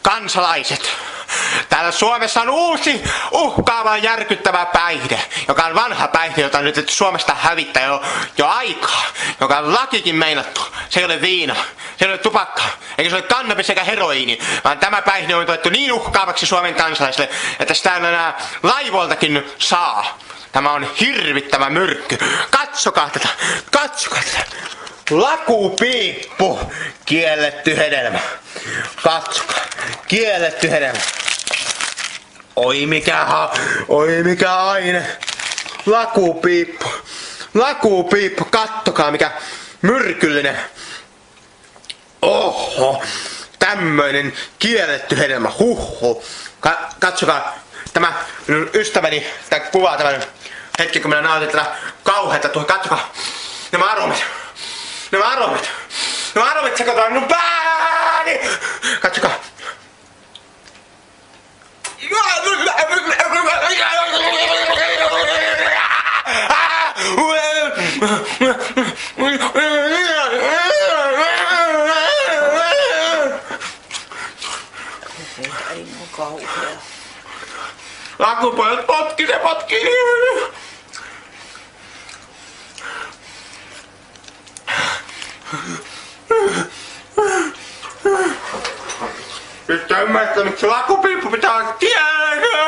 kansalaiset, täällä Suomessa on uusi uhkaava järkyttävä päihde, joka on vanha päihde, jota on nyt Suomesta hävittää jo aikaa, joka on lakikin meinattu. Se ei ole viina, se ei ole tupakka, eikä se ole kannabis eikä heroiini, vaan tämä päihde on tuettu niin uhkaavaksi Suomen kansalaisille, että sitä enää laivoiltakin saa. Tämä on hirvittävä myrkky. Katsokaa tätä, katsokaa tätä. Lakupiippu, kielletty hedelmä. Katsokaa, kielletty hedelmä. Oi mikä aine. Lakupiippu, lakupiippu, kattokaa mikä myrkyllinen. Oho, tämmöinen kielletty hedelmä, huhhuh. Katsokaa, tämä minun ystäväni, tämä kuvaa tämän hetki, kun minä nautin tätä kauheata tuohon, katsokaa. Nämä aromit, sekoittaa minun pääni. Katsokaa. Lakupojat potkii. Nyt ymmärrät, miksi lakupiippu pitää olla kielletty.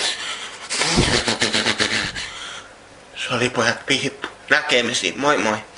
Se oli pojat piippu. Näkemisiin. Moi moi.